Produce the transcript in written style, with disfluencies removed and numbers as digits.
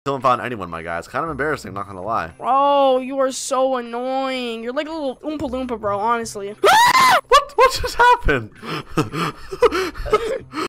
Still haven't found anyone, my guy. It's kind of embarrassing, not gonna lie. Bro, you are so annoying. You're like a little Oompa Loompa, bro, honestly. What just happened?